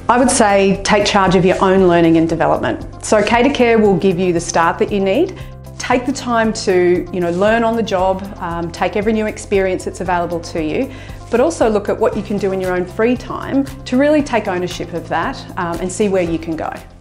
I would say take charge of your own learning and development. So Cater Care will give you the start that you need. Take the time to learn on the job, take every new experience that's available to you, but also look at what you can do in your own free time to really take ownership of that and see where you can go.